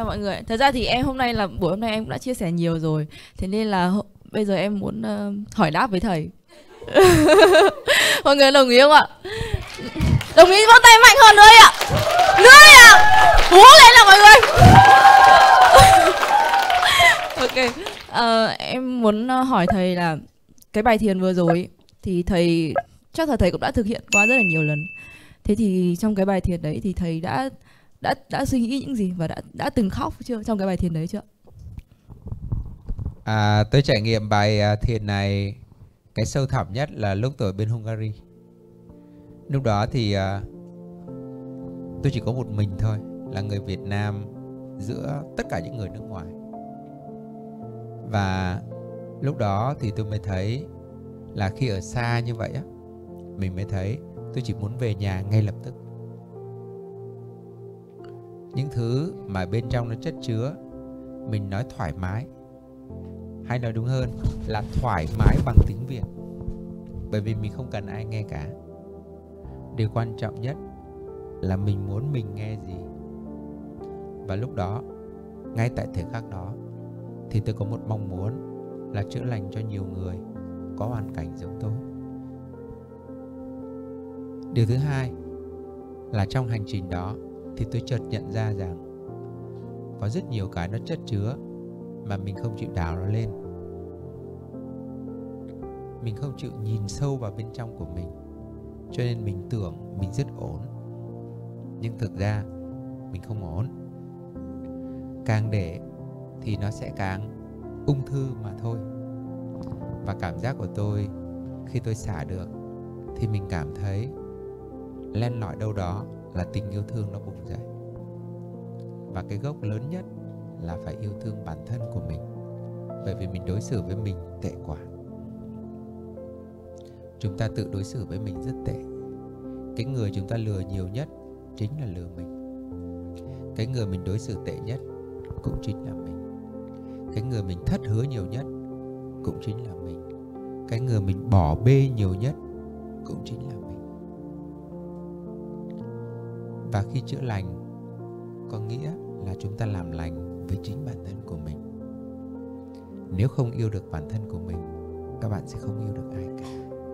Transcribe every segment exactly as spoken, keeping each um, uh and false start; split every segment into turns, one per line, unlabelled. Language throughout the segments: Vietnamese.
chào mọi người. Thật ra thì em hôm nay là buổi hôm nay em cũng đã chia sẻ nhiều rồi. Thế nên là bây giờ em muốn uh, hỏi đáp với thầy. Mọi người đồng ý không ạ? Đồng ý vỗ tay mạnh hơn nữa đi ạ. Nữa đi ạ. Hú lên nào mọi người. Ok. Uh, em muốn hỏi thầy là cái bài thiền vừa rồi thì thầy chắc là thầy cũng đã thực hiện qua rất là nhiều lần. Thế thì trong cái bài thiền đấy thì thầy đã đã đã suy nghĩ những gì và đã đã từng khóc chưa trong cái bài thiền đấy chưa?
À, tôi trải nghiệm bài thiền này cái sâu thẳm nhất là lúc tôi ở bên Hungary. Lúc đó thì uh, tôi chỉ có một mình thôi, là người Việt Nam giữa tất cả những người nước ngoài. Và lúc đó thì tôi mới thấy là khi ở xa như vậy á, mình mới thấy tôi chỉ muốn về nhà ngay lập tức. Những thứ mà bên trong nó chất chứa, mình nói thoải mái, hay nói đúng hơn là thoải mái bằng tiếng Việt, bởi vì mình không cần ai nghe cả. Điều quan trọng nhất là mình muốn mình nghe gì. Và lúc đó, ngay tại thời khắc đó, thì tôi có một mong muốn là chữa lành cho nhiều người có hoàn cảnh giống tôi. Điều thứ hai là trong hành trình đó thì tôi chợt nhận ra rằng có rất nhiều cái nó chất chứa mà mình không chịu đào nó lên. Mình không chịu nhìn sâu vào bên trong của mình, cho nên mình tưởng mình rất ổn. Nhưng thực ra mình không ổn. Càng để thì nó sẽ càng ung thư mà thôi. Và cảm giác của tôi khi tôi xả được thì mình cảm thấy len lỏi đâu đó là tình yêu thương nó bùng dậy. Và cái gốc lớn nhất là phải yêu thương bản thân của mình, bởi vì mình đối xử với mình tệ quá. Chúng ta tự đối xử với mình rất tệ. Cái người chúng ta lừa nhiều nhất chính là lừa mình. Cái người mình đối xử tệ nhất cũng chính là mình. Cái người mình thất hứa nhiều nhất cũng chính là mình. Cái người mình bỏ bê nhiều nhất cũng chính là mình. Và khi chữa lành có nghĩa là chúng ta làm lành với chính bản thân của mình. Nếu không yêu được bản thân của mình, các bạn sẽ không yêu được ai cả.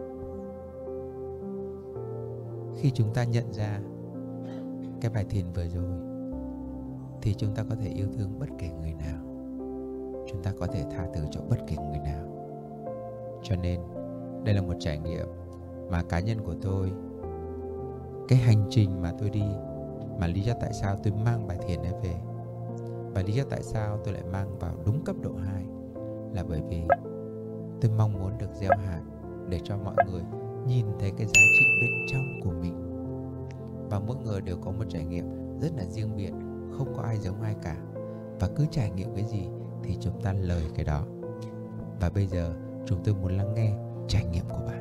Khi chúng ta nhận ra cái bài thiền vừa rồi thì chúng ta có thể yêu thương bất kể người nào. Chúng ta có thể tha thứ cho bất kể người nào. Cho nên đây là một trải nghiệm mà cá nhân của tôi, cái hành trình mà tôi đi, mà lý do tại sao tôi mang bài thiền ấy về, và lý do tại sao tôi lại mang vào đúng cấp độ hai, là bởi vì tôi mong muốn được gieo hạt để cho mọi người nhìn thấy cái giá trị bên trong của mình. Và mỗi người đều có một trải nghiệm rất là riêng biệt, không có ai giống ai cả. Và cứ trải nghiệm cái gì thì chúng ta lời cái đó. Và bây giờ chúng tôi muốn lắng nghe trải nghiệm của bạn.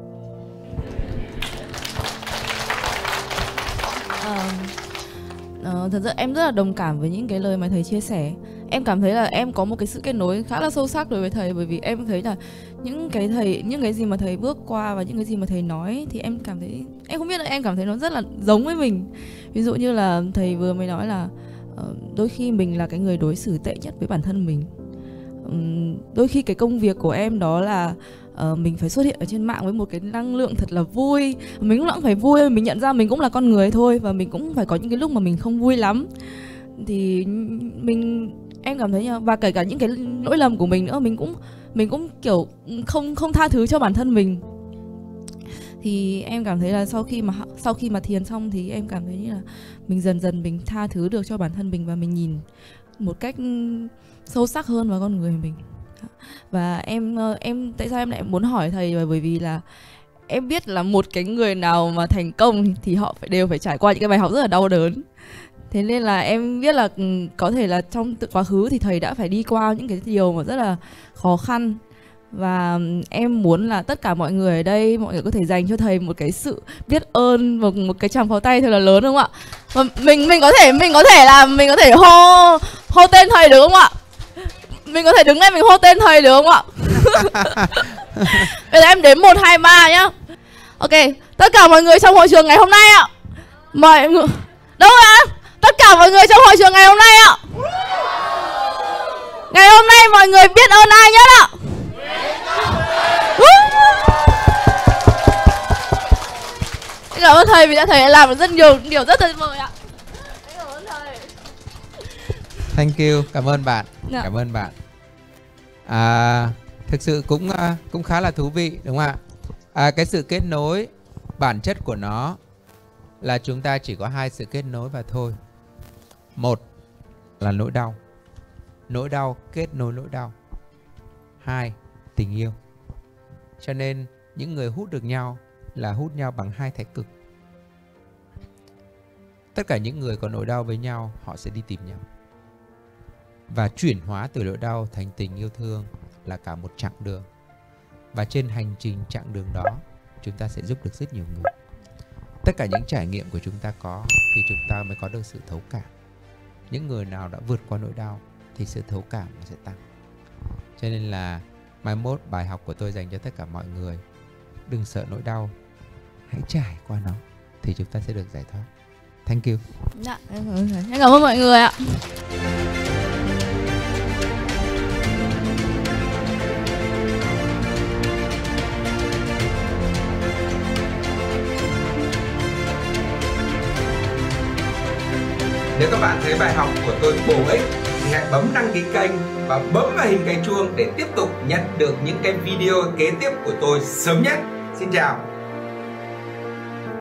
À, à, thật ra em rất là đồng cảm với những cái lời mà thầy chia sẻ. Em cảm thấy là em có một cái sự kết nối khá là sâu sắc đối với thầy, bởi vì em thấy là những cái thầy, những cái gì mà thầy bước qua và những cái gì mà thầy nói thì em cảm thấy, em không biết là em cảm thấy nó rất là giống với mình. Ví dụ như là thầy vừa mới nói là uh, đôi khi mình là cái người đối xử tệ nhất với bản thân mình. Um, đôi khi cái công việc của em đó là uh, mình phải xuất hiện ở trên mạng với một cái năng lượng thật là vui. Mình lúc nào cũng phải vui, mình nhận ra mình cũng là con người thôi, và mình cũng phải có những cái lúc mà mình không vui lắm. Thì mình em cảm thấy nha, và kể cả những cái lỗi lầm của mình nữa, mình cũng mình cũng kiểu không không tha thứ cho bản thân mình. Thì em cảm thấy là sau khi mà sau khi mà thiền xong thì em cảm thấy như là mình dần dần mình tha thứ được cho bản thân mình, và mình nhìn một cách sâu sắc hơn vào con người mình. Và em em tại sao em lại muốn hỏi thầy, là bởi vì là em biết là một cái người nào mà thành công thì họ phải đều phải trải qua những cái bài học rất là đau đớn. Thế nên là em biết là có thể là trong quá khứ thì thầy đã phải đi qua những cái điều mà rất là khó khăn. Và em muốn là tất cả mọi người ở đây, mọi người có thể dành cho thầy một cái sự biết ơn, một, một cái tràng pháo tay thật là lớn, đúng không ạ? Và mình mình có thể mình có thể là mình có thể hô hô tên thầy được không ạ? Mình có thể đứng lên mình hô tên thầy được không ạ? Bây giờ em đếm một hai ba nhá. Ok, tất cả mọi người trong hội trường ngày hôm nay ạ. Mọi người đâu ạ? Tất cả mọi người trong hội trường ngày hôm nay ạ. Ngày hôm nay mọi người biết ơn ai nhất ạ? Cảm ơn thầy vì đã thầy đã làm được rất nhiều điều rất tuyệt vời ạ. Cảm ơn thầy.
Thank you, cảm ơn bạn.
Dạ.
Cảm ơn bạn. À, thực sự cũng cũng khá là thú vị đúng không ạ? À, cái sự kết nối, bản chất của nó là chúng ta chỉ có hai sự kết nối và thôi. Một là nỗi đau, nỗi đau kết nối nỗi đau. Hai, tình yêu. Cho nên những người hút được nhau là hút nhau bằng hai thái cực. Tất cả những người có nỗi đau với nhau, họ sẽ đi tìm nhau. Và chuyển hóa từ nỗi đau thành tình yêu thương là cả một chặng đường. Và trên hành trình chặng đường đó, chúng ta sẽ giúp được rất nhiều người. Tất cả những trải nghiệm của chúng ta có thì chúng ta mới có được sự thấu cảm. Những người nào đã vượt qua nỗi đau thì sự thấu cảm nó sẽ tăng. Cho nên là mai mốt bài học của tôi dành cho tất cả mọi người: đừng sợ nỗi đau, hãy trải qua nó thì chúng ta sẽ được giải thoát. Thank you.
Dạ, em cảm ơn thầy. Em cảm ơn mọi người ạ.
Nếu các bạn thấy bài học của tôi bổ ích thì hãy bấm đăng ký kênh và bấm vào hình cái chuông để tiếp tục nhận được những cái video kế tiếp của tôi sớm nhất. Xin chào.